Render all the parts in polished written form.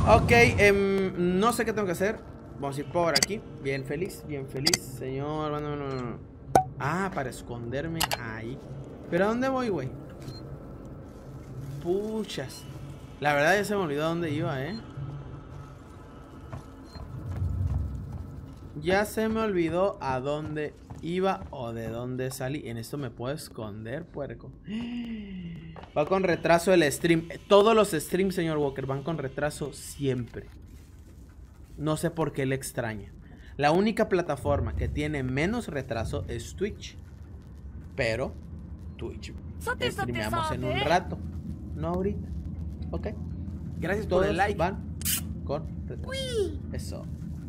Ok, no sé qué tengo que hacer. Vamos a ir por aquí. Bien feliz, señor. No. Ah, para esconderme ahí. ¿Pero a dónde voy, güey? Puchas. La verdad ya se me olvidó a dónde iba, Ya se me olvidó a dónde iba o de dónde salí. En esto me puedo esconder, puerco. Va con retraso el stream. Todos los streams, señor Walker, van con retraso siempre. No sé por qué le extraña. La única plataforma que tiene menos retraso es Twitch. Pero Twitch streameamos en un rato. No ahorita. Ok. Gracias por el like. Van con retraso. Eso.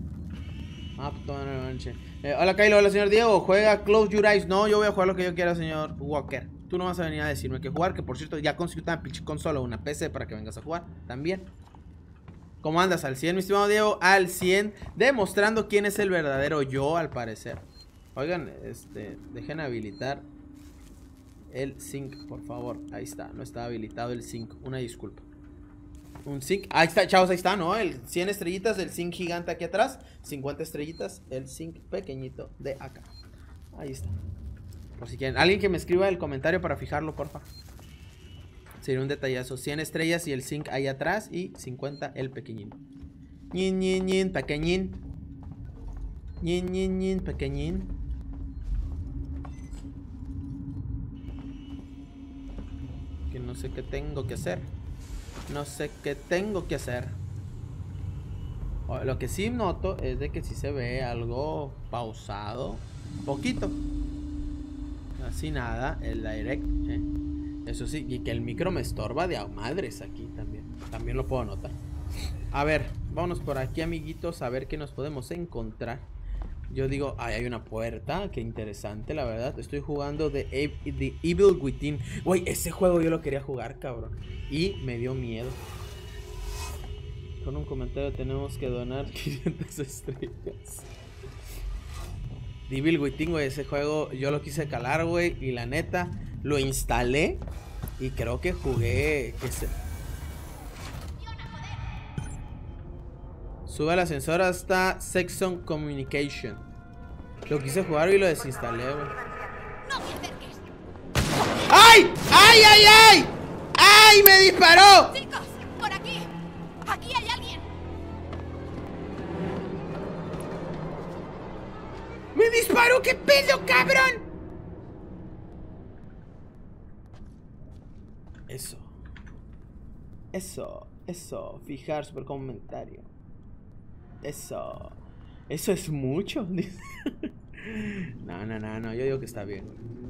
Hola Kylo, hola señor Diego. Juega Close Your Eyes. No, yo voy a jugar lo que yo quiera, señor Walker. Tú no vas a venir a decirme que jugar. Que por cierto, ya conseguí una pinche consola o una PC para que vengas a jugar también. ¿Cómo andas? Al 100, mi estimado Diego. Al 100. Demostrando quién es el verdadero yo, al parecer. Oigan, dejen habilitar el sync, por favor. Ahí está, no está habilitado el sync. Una disculpa. Un sync, ahí está, chavos, ahí está, ¿no? El 100 estrellitas, el sync gigante aquí atrás. 50 estrellitas, el sync pequeñito de acá. Ahí está. Por si quieren, alguien que me escriba el comentario para fijarlo, porfa. Sería un detallazo. 100 estrellas y el sync ahí atrás. Y 50 el pequeñín. Ñin, pequeñín. Ñin, pequeñín. Que no sé qué tengo que hacer. No sé qué tengo que hacer. Lo que sí noto es de que sí se ve algo pausado. Poquito. Así nada, el direct, Eso sí, y que el micro me estorba de a madres aquí también. También lo puedo notar. A ver, vámonos por aquí, amiguitos, a ver qué nos podemos encontrar. Yo digo, ay, hay una puerta, qué interesante, la verdad. Estoy jugando The Evil Within. Güey, ese juego yo lo quería jugar, cabrón. Y me dio miedo. Con un comentario tenemos que donar 500 estrellas. The Evil Within, güey, ese juego yo lo quise calar, güey. Y la neta, lo instalé. Y creo que jugué... Sube el ascensor hasta Section Communication. Lo quise jugar y lo desinstalé, güey. ¡No te acerques! ¡Ay! ¡Ay, ay, ay! ¡Ay, me disparó! ¡Chicos! ¡Por aquí! ¡Aquí hay alguien! ¡Me disparó! ¡Qué pedo, cabrón! Eso. Fijar super comentario. Eso es mucho. No, yo digo que está bien.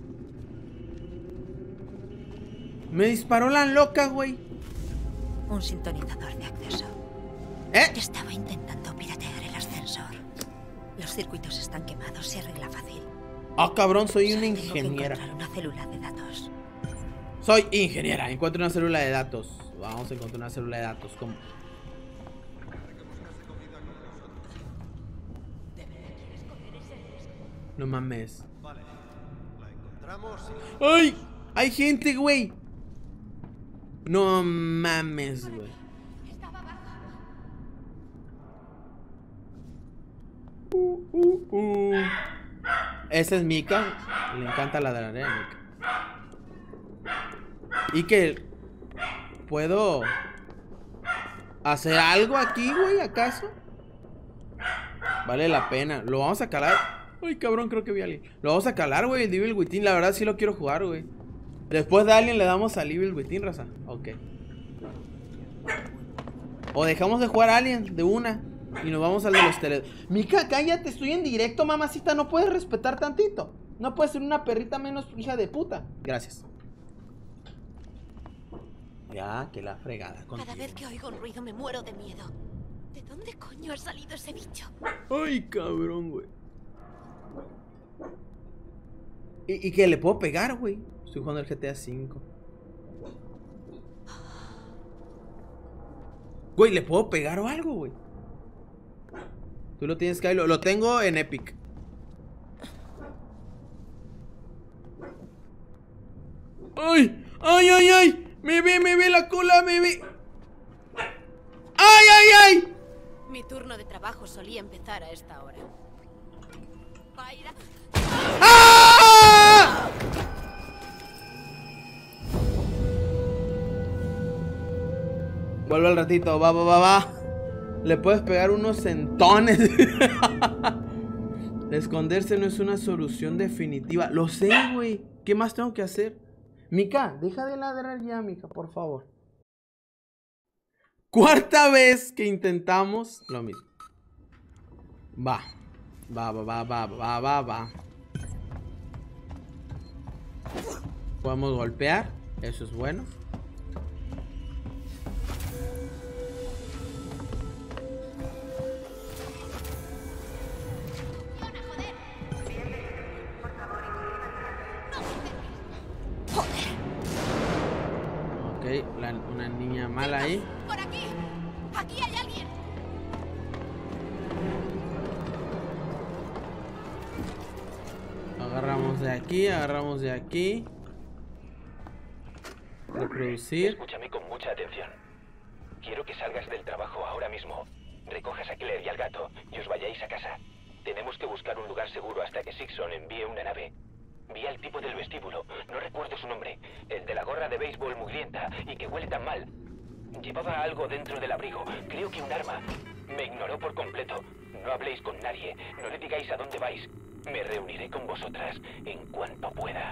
Me disparó la loca, güey. Un sintonizador de acceso. Estaba intentando piratear el ascensor. Los circuitos están quemados, se arregla fácil. Ah, cabrón, soy una Tengo que ingeniera. encontrar una célula de datos. Soy ingeniera, encuentro una célula de datos. Vamos a encontrar una célula de datos. ¿Cómo? No mames. Vale, la encontramos y... ¡Ay! ¡Hay gente, güey! No mames, güey. Estaba abajo. Esa es Mika. Le encanta ladrar, Mika. Y que... ¿puedo hacer algo aquí, güey, acaso? Vale la pena. Lo vamos a calar. Ay, cabrón, creo que vi a alguien. Lo vamos a calar, güey, el Evil Within. La verdad sí lo quiero jugar, güey. Después de Alien le damos al Evil Within, raza. Ok. O dejamos de jugar Alien de una y nos vamos al de los teles. Mika, cállate, estoy en directo, mamacita. No puedes respetar tantito. No puedes ser una perrita menos hija de puta. Gracias. Ya, que la fregada contigo. Cada vez que oigo un ruido me muero de miedo. ¿De dónde coño ha salido ese bicho? Ay, cabrón, güey. ¿Y que le puedo pegar, güey? Estoy jugando el GTA V. Güey, ¿le puedo pegar o algo, güey? Tú lo tienes que... Lo tengo en Epic. ¡Ay! ¡Ay, ay, ay! Me ve la cola, me ve. ¡Ay, ay, ay! Mi turno de trabajo solía empezar a esta hora. Pyra. ¡Ah! Vuelve al ratito, va. Le puedes pegar unos sentones. Esconderse no es una solución definitiva. Lo sé, güey. ¿Qué más tengo que hacer? Mika, deja de ladrar ya, Mika, por favor. Cuarta vez que intentamos lo mismo. Va. Podemos golpear. Eso es bueno. Ok, una niña mala ahí. ¡Por aquí! ¡Aquí hay alguien! Agarramos de aquí. Reproducir. Escúchame con mucha atención. Quiero que salgas del trabajo ahora mismo. Recojas a Claire y al gato y os vayáis a casa. Tenemos que buscar un lugar seguro hasta que Sixon envíe una nave. Vi al tipo del vestíbulo, no recuerdo su nombre. El de la gorra de béisbol mugrienta y que huele tan mal. Llevaba algo dentro del abrigo, creo que un arma. Me ignoró por completo. No habléis con nadie, no le digáis a dónde vais. Me reuniré con vosotras en cuanto pueda.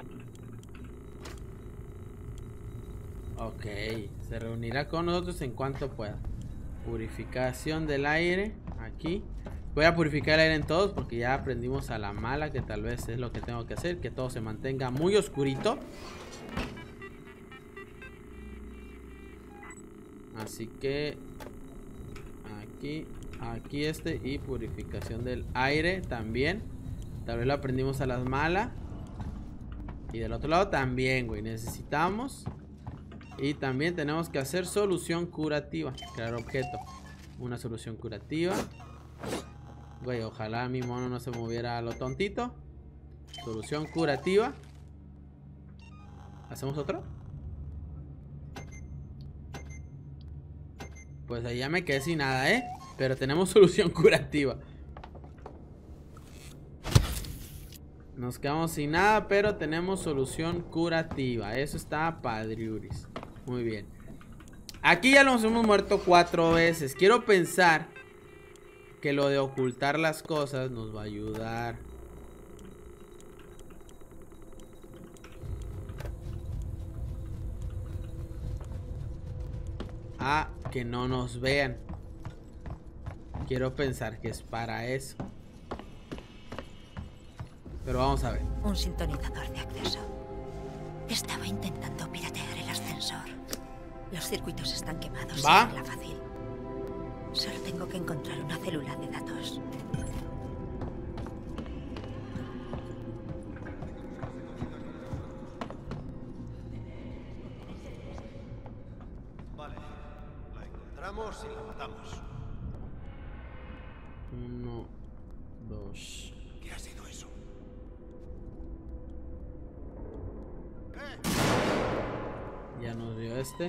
Ok, se reunirá con nosotros en cuanto pueda. Purificación del aire, aquí. Voy a purificar el aire en todos porque ya aprendimos a la mala que tal vez es lo que tengo que hacer. Que todo se mantenga muy oscurito. Así que aquí este y purificación del aire también. Tal vez lo aprendimos a las malas. Y del otro lado también, güey, necesitamos. Y también tenemos que hacer solución curativa. Crear objeto. Una solución curativa. Güey, ojalá mi mono no se moviera a lo tontito. Solución curativa. ¿Hacemos otro? Pues ahí ya me quedé sin nada, ¿eh? Pero tenemos solución curativa. Nos quedamos sin nada, pero tenemos solución curativa. Eso está padriuris. Muy bien. Aquí ya nos hemos muerto 4 veces. Quiero pensar que lo de ocultar las cosas nos va a ayudar. A que no nos vean. Quiero pensar que es para eso. Pero vamos a ver. Un sintonizador de acceso. Estaba intentando piratear el ascensor. Los circuitos están quemados. ¿Va? Sin fácil. Solo tengo que encontrar una célula de datos. Vale. La encontramos y la matamos. 1, 2. ¿Qué ha sido eso? Ya nos dio este.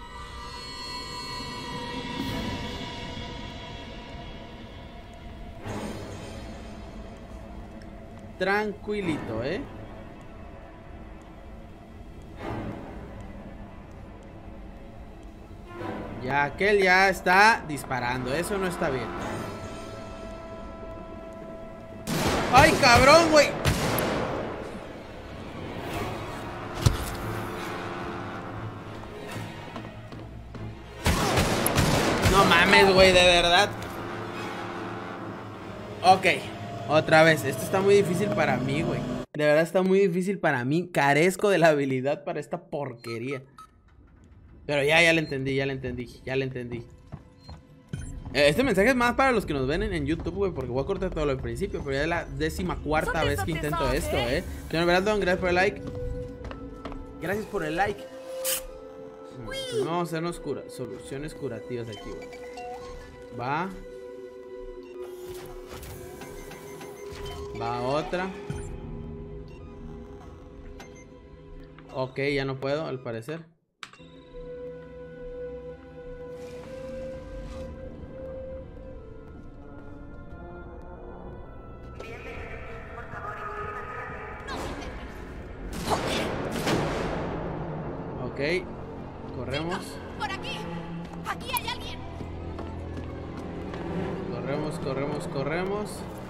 Tranquilito, ¿eh? Ya aquel ya está disparando. Eso no está bien. ¡Ay, cabrón, güey! No mames, güey, de verdad. Ok, otra vez. Esto está muy difícil para mí, güey. De verdad está muy difícil para mí. Carezco de la habilidad para esta porquería. Pero ya le entendí. Este mensaje es más para los que nos ven en YouTube, güey, porque voy a cortar todo lo del principio. Pero ya es la 14ª vez que intento esto, Señor Brandon, gracias por el like. Gracias por el like. Vamos a hacernos soluciones curativas aquí, güey. Va otra. Ok, ya no puedo, al parecer. Corremos. Chicos, por aquí. Aquí hay alguien. Corremos.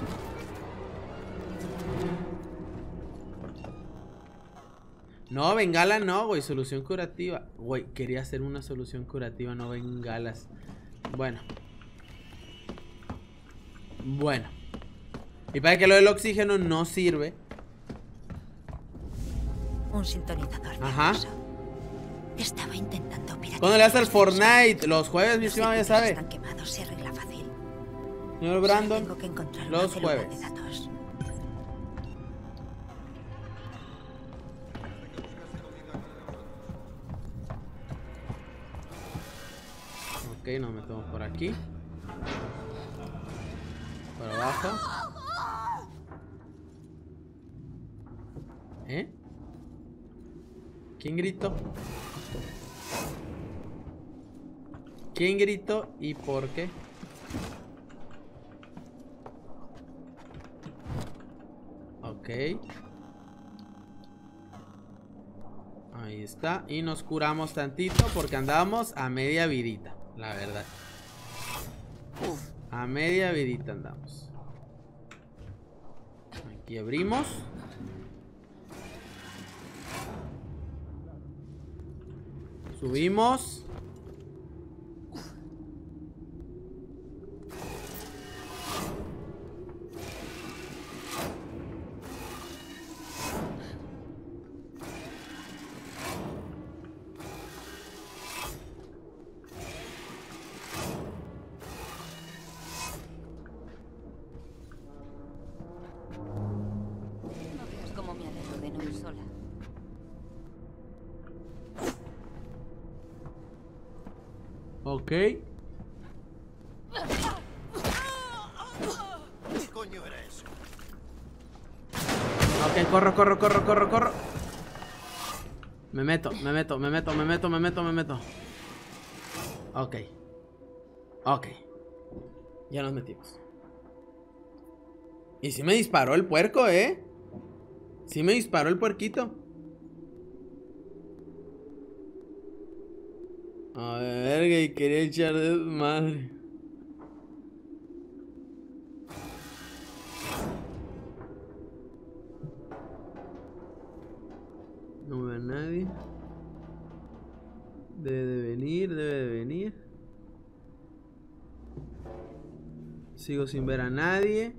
No, bengala no, güey. Solución curativa. Güey, quería hacer una solución curativa, no bengalas. Bueno. Y para que lo del oxígeno no sirve. Un sintonizador. Ajá. Estaba intentando piratear. ¿Cuándo le das al Fortnite? Los jueves, mi estimado, ya Los circuitos sabe. están quemados, se arregla fácil. Señor Brandon, Tengo que encontrar los una célula jueves. de datos. Ok, nos metemos por aquí. Por abajo. ¿Eh? ¿Quién gritó? ¿Quién gritó y por qué? Ok. Ahí está. Y nos curamos tantito porque andábamos a media vidita, la verdad. A media vidita andamos. Aquí abrimos. Subimos. No veas cómo me alegro de no ir sola. Ok. ¿Qué coño era eso? Ok, corro. Me meto. Ok. Ya nos metimos. Y sí me disparó el puerco, ¿eh? Sí me disparó el puerquito. A ver, que quería echar de madre. No veo a nadie. Debe de venir. Sigo sin ver a nadie.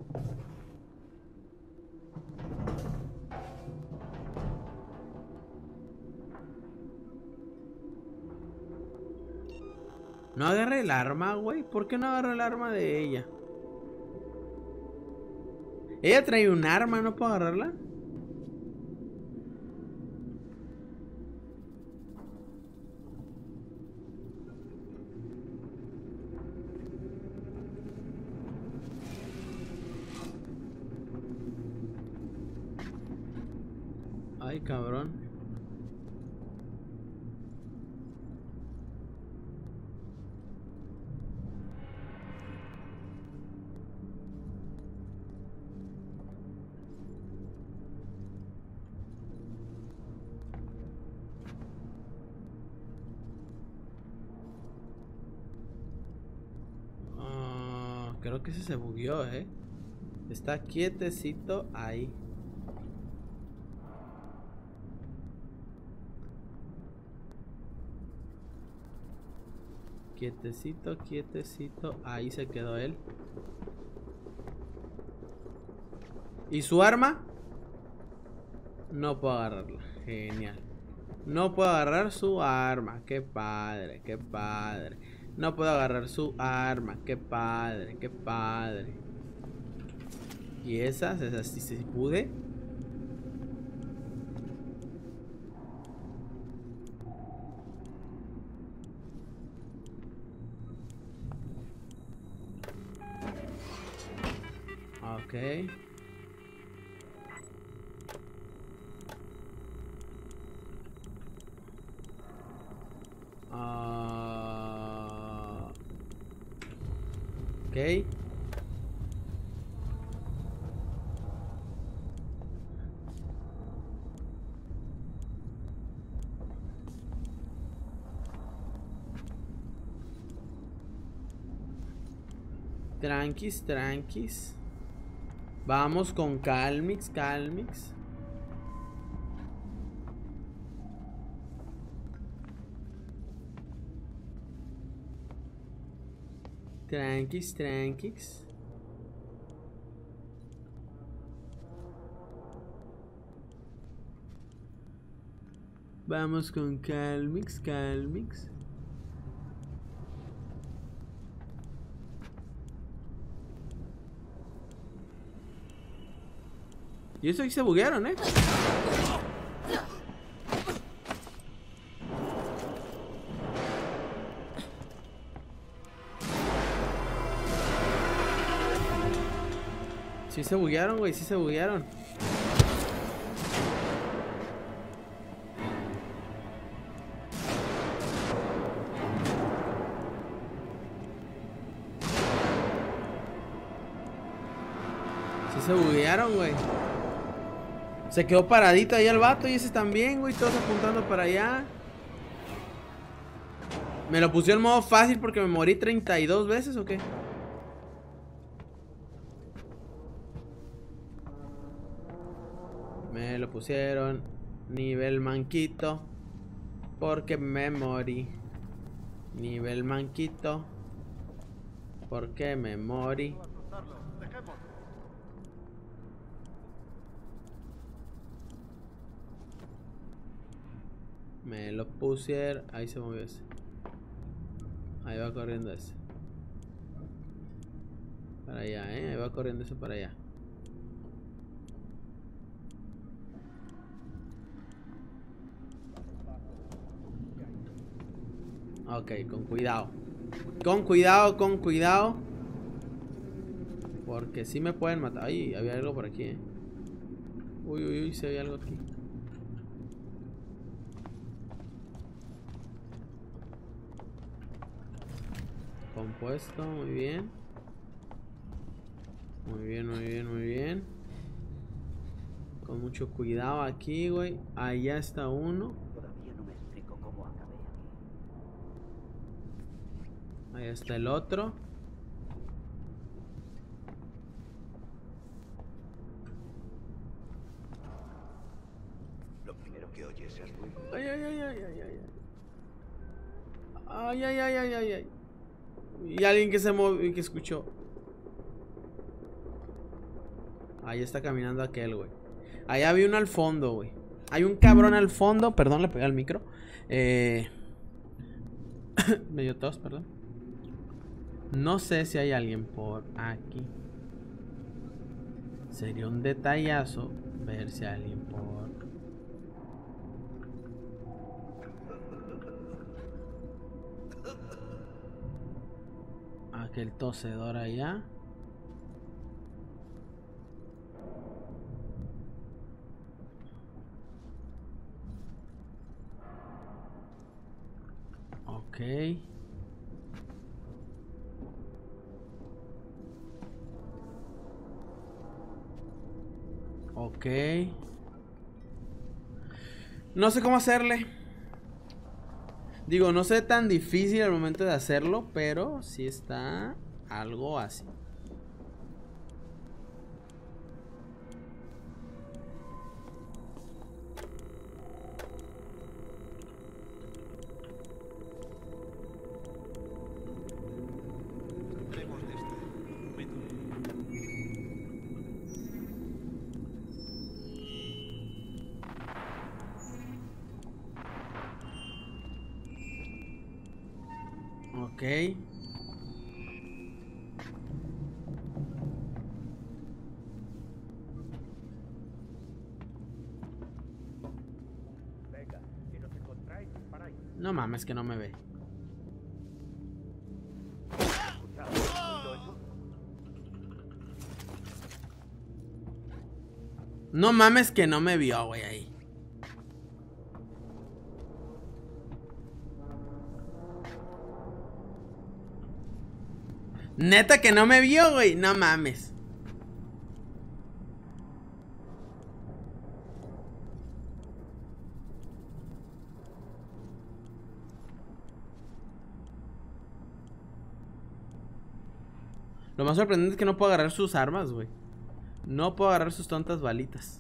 No agarré el arma, güey. ¿Por qué no agarré el arma de ella? Ella trae un arma, ¿no puedo agarrarla? Ay, cabrón. Creo que ese se bugueó, Está quietecito ahí. Quietecito. Ahí se quedó él. ¿Y su arma? No puedo agarrarla. Genial. No puedo agarrar su arma. Qué padre. No puedo agarrar su arma. Qué padre. ¿Y esas sí se pude? Ok. Ok. Tranquis, tranquis. Vamos con Calmix, Calmix. Tranquis, tranquis. Vamos con Calmix, Calmix. Y eso aquí se buguearon, ¿eh? Sí se buguearon, güey, sí se buguearon. Sí se buguearon, güey. Se quedó paradito ahí el vato y ese también, güey, todos apuntando para allá. ¿Me lo pusieron en modo fácil porque me morí 32 veces o qué? Me lo pusieron nivel manquito porque me morí. Nivel manquito porque me morí. Me lo pusieron. Ahí se movió ese. Ahí va corriendo ese. Para allá, ahí va corriendo ese para allá. Ok, con cuidado. Con cuidado, con cuidado. Porque si me pueden matar. Ay, había algo por aquí, Uy, uy, uy, se ve algo aquí. Compuesto, muy bien. Muy bien, muy bien, muy bien. Con mucho cuidado aquí, güey. Allá está uno. Todavía no me explico cómo acabé aquí. Ahí está el otro. Lo primero que oyes es ruido. Ay, ay, ay, ay, ay, ay. Ay, ay, ay, ay, ay, ay. Y alguien que se movió y que escuchó. Ahí está caminando aquel, güey. Allá había uno al fondo, güey. Hay un cabrón al fondo. Perdón, le pegué al micro. Me dio tos, perdón. No sé si hay alguien por aquí. Sería un detallazo ver si hay alguien por... Aquel tosedor allá. Ok. Ok. No sé cómo hacerle. Digo, no sé tan difícil al momento de hacerlo, pero sí está algo así. Saldremos de esta. Ok. Venga, si nos encontráis, disparáis. No mames que no me ve. ¿Escuchado? ¿Oído eso? No mames que no me vio, güey, ahí. Neta que no me vio, güey. No mames. Lo más sorprendente es que no puedo agarrar sus armas, güey. No puedo agarrar sus tontas balitas.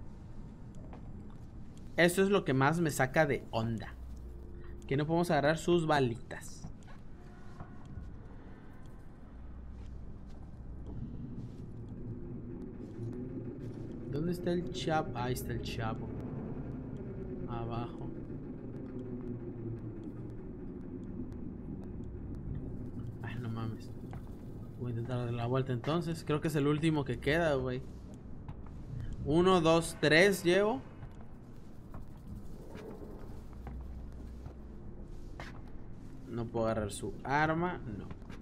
Eso es lo que más me saca de onda. Que no podemos agarrar sus balitas. ¿Dónde está el chapo? Ahí está el chapo. Abajo. Ay, no mames. Voy a intentar dar la vuelta entonces. Creo que es el último que queda, güey. 1, 2, 3 llevo. No puedo agarrar su arma. No.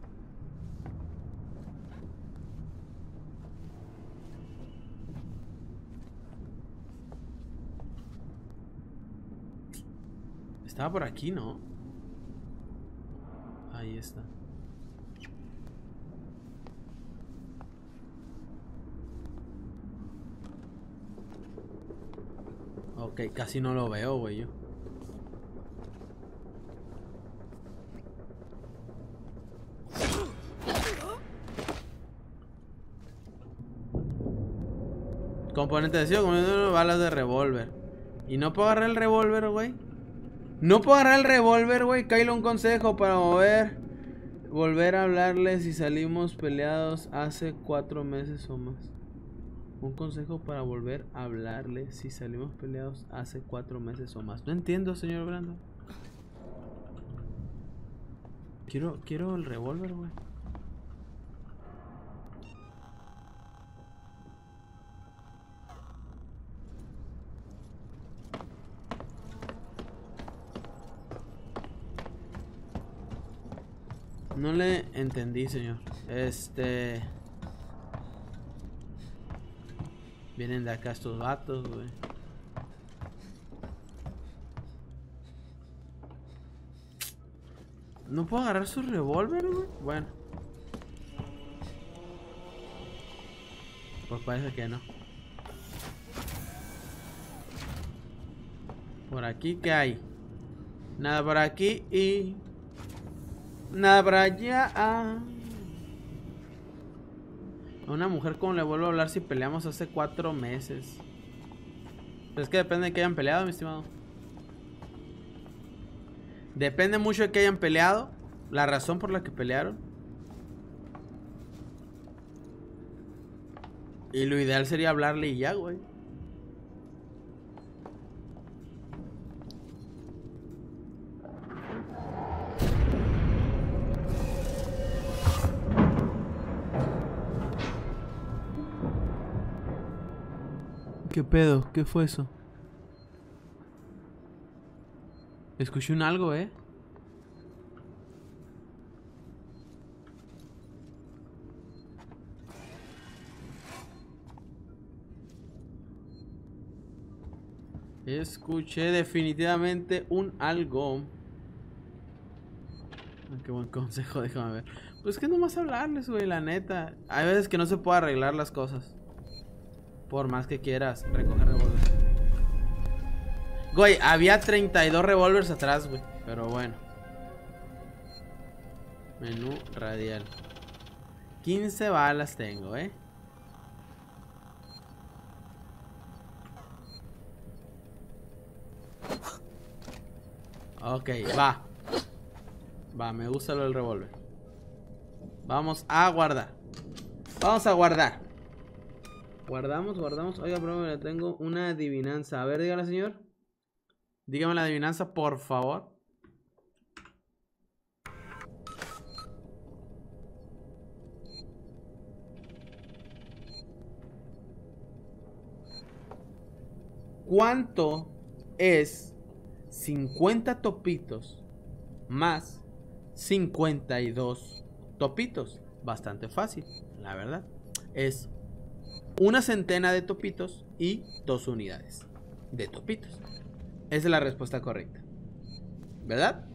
Estaba por aquí, ¿no? Ahí está. Ok, casi no lo veo, güey, yo. Componente de cielo, balas de revólver. Y no puedo agarrar el revólver, güey. No puedo agarrar el revólver, güey. Kylo, un consejo para volver a hablarle si salimos peleados hace 4 meses o más. Un consejo para volver a hablarle si salimos peleados hace 4 meses o más. No entiendo, señor Brando. Quiero el revólver, güey. No le entendí, señor. Vienen de acá estos vatos, güey. ¿No puedo agarrar su revólver, güey? Bueno. Pues parece que no. Por aquí, ¿qué hay? Nada por aquí y... nada por allá. A una mujer, ¿cómo le vuelvo a hablar si peleamos hace 4 meses? Pero es que depende de que hayan peleado, mi estimado. Depende mucho de que hayan peleado. La razón por la que pelearon. Y lo ideal sería hablarle y ya, güey. ¿Qué pedo? ¿Qué fue eso? Escuché un algo, ¿eh? Escuché definitivamente un algo. Qué buen consejo, déjame ver. Pues que nomás hablarles, güey, la neta. Hay veces que no se puede arreglar las cosas. Por más que quieras recoger revólveres. Güey, había 32 revólveres atrás, güey. Pero bueno. Menú radial. 15 balas tengo, Ok, va. Va, me gusta lo del revólver. Vamos a guardar. Vamos a guardar. Guardamos. Oiga, bro, le tengo una adivinanza. A ver, dígala, señor. Dígame la adivinanza, por favor. ¿Cuánto es 50 topitos más 52 topitos? Bastante fácil, la verdad. Es una centena de topitos y 2 unidades de topitos. Esa es la respuesta correcta, ¿verdad?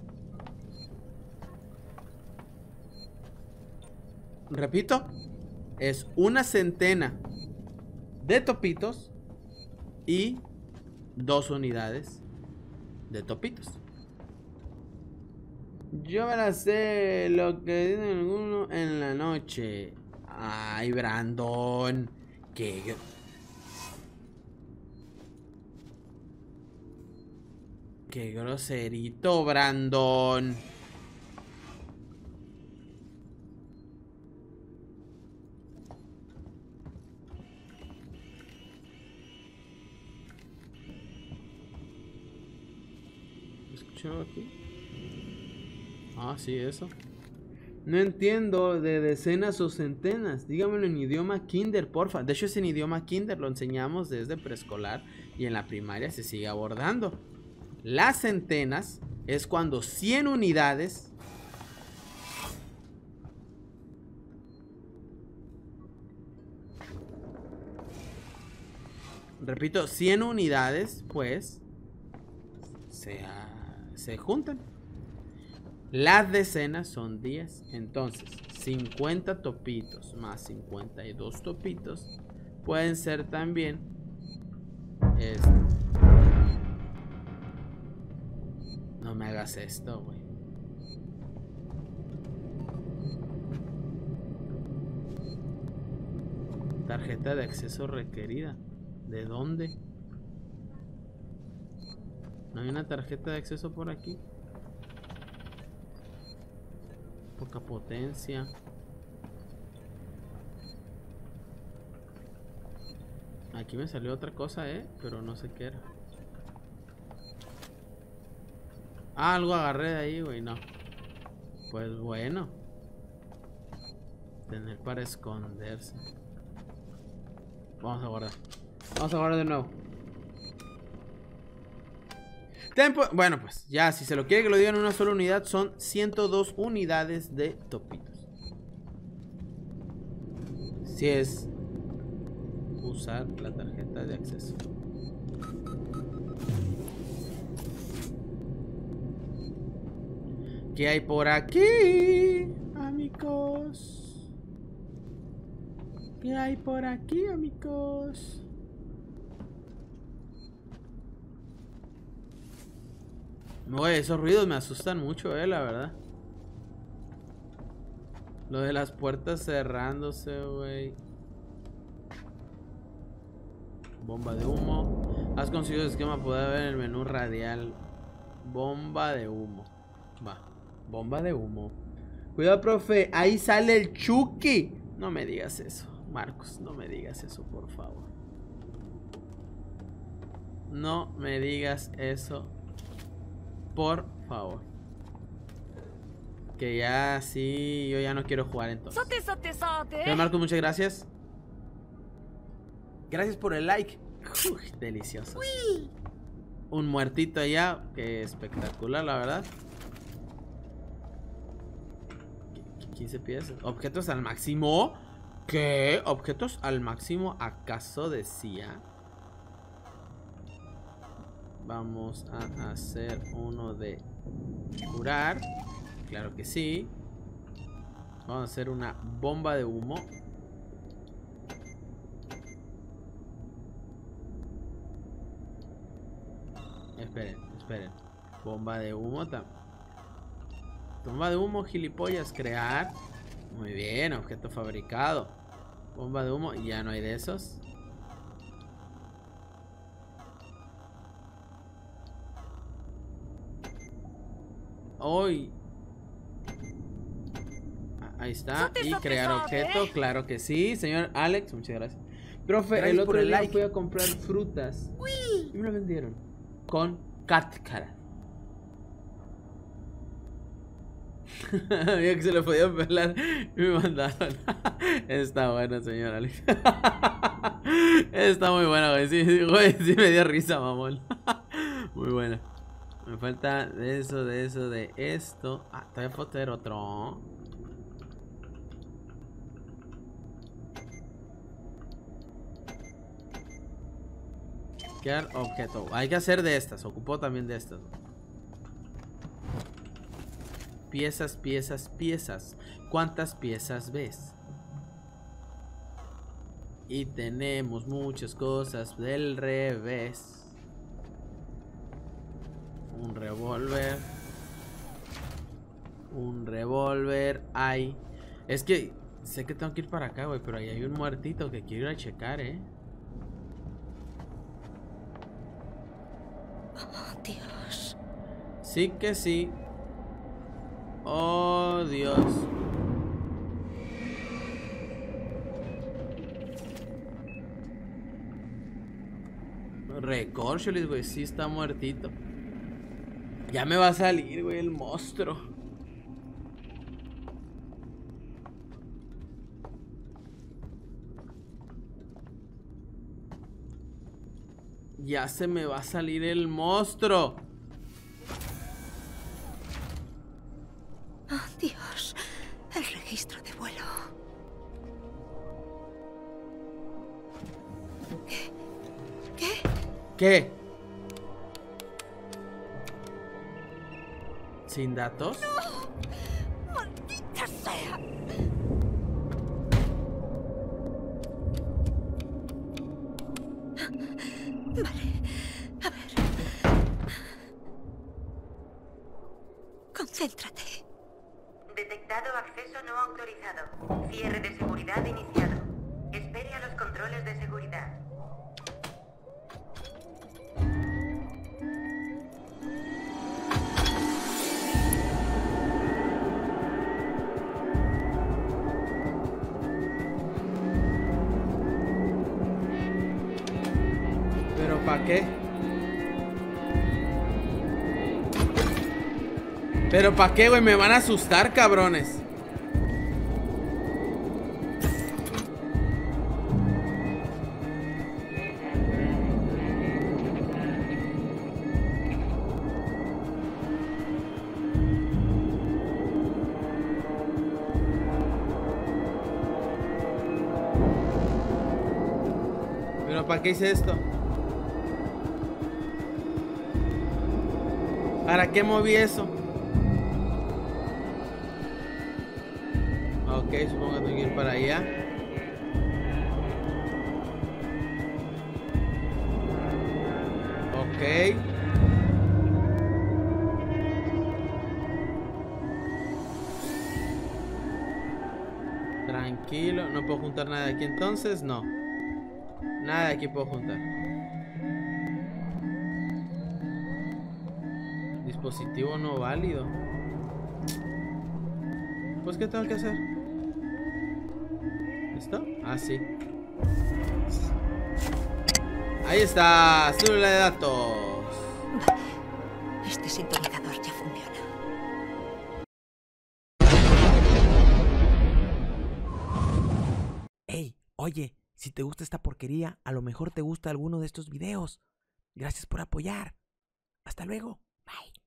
Repito, es una centena de topitos y 2 unidades de topitos. Yo me la sé lo que dicen algunos en la noche. Ay, Brandon. Qué groserito, Brandon. ¿Escuchó aquí? Ah, sí, eso. No entiendo de decenas o centenas. Dígamelo en idioma kinder, porfa. De hecho, es en idioma kinder. Lo enseñamos desde preescolar y en la primaria se sigue abordando. Las centenas es cuando 100 unidades repito, 100 unidades pues se juntan. Las decenas son 10. Entonces 50 topitos más 52 topitos pueden ser también No me hagas esto, güey. Tarjeta de acceso requerida. ¿De dónde? ¿No hay una tarjeta de acceso por aquí? Poca potencia. Aquí me salió otra cosa, pero no sé qué era. Ah, algo agarré de ahí, güey, no. Pues bueno. Tener para esconderse. Vamos a guardar. Vamos a guardar de nuevo. Tempo. Bueno, pues ya, si se lo quiere que lo digan en una sola unidad, son 102 unidades de topitos. Si es usar la tarjeta de acceso. ¿Qué hay por aquí, amigos? ¿Qué hay por aquí, amigos? Oye, esos ruidos me asustan mucho, la verdad. Lo de las puertas cerrándose, güey. Bomba de humo. Has conseguido el esquema, poder ver en el menú radial. Bomba de humo. Va. Bomba de humo. Cuidado, profe. Ahí sale el Chucky. No me digas eso, Marcos. No me digas eso, por favor. No me digas eso, por favor. Que ya sí, yo ya no quiero jugar entonces. Pero Marcos, muchas gracias. Gracias por el like. Uy, delicioso. Un muertito allá. Que espectacular, la verdad. 15 piezas. Objetos al máximo. ¿Qué? ¿Objetos al máximo? ¿Acaso decía? Vamos a hacer uno de curar. Claro que sí. Vamos a hacer una bomba de humo. Esperen, esperen. Bomba de humo también. Bomba de humo, gilipollas, crear. Muy bien, objeto fabricado. Bomba de humo, ya no hay de esos. Hoy. Ahí está. Y crear objeto, claro que sí. Señor Alex, muchas gracias. Profe, gracias el otro día fui a comprar frutas. Y me lo vendieron con cáscara. Había que se le podía pelar y me mandaron. Está bueno, señor Alex. Está muy bueno, güey. Sí, güey, sí me dio risa, mamón. Muy buena. Me falta de eso, de esto. Ah, todavía puedo tener otro. Crear objeto. Hay que hacer de estas. Ocupó también de estas. Piezas, piezas, piezas. ¿Cuántas piezas ves? Y tenemos muchas cosas del revés. Un revólver. volver ahí. Es que sé que tengo que ir para acá, güey, pero ahí hay un muertito que quiero ir a checar, Oh, Dios. Sí que sí. Oh, Dios. Recorcholis, güey, sí está muertito. Ya me va a salir, güey, el monstruo. Ya se me va a salir el monstruo. Oh, Dios. El registro de vuelo. ¿Qué? ¿Sin datos? ¡Maldita sea! Vale. A ver. Concéntrate. Detectado acceso no autorizado. Cierre de seguridad iniciado. Espere a los controles de seguridad. ¿Pero para qué? ¿Pero para qué, güey? Me van a asustar, cabrones. ¿Pero para qué hice esto? ¿Para qué moví eso? Ok, supongo que tengo que ir para allá. Ok. Tranquilo, no puedo juntar nada de aquí entonces, no. Nada de aquí puedo juntar. Dispositivo no válido. Pues, ¿qué tengo que hacer? ¿Esto? Ah, sí. Ahí está, célula de datos. Vale. Este sintonizador ya funciona. Hey, oye, si te gusta esta porquería, a lo mejor te gusta alguno de estos videos. Gracias por apoyar. Hasta luego. Bye.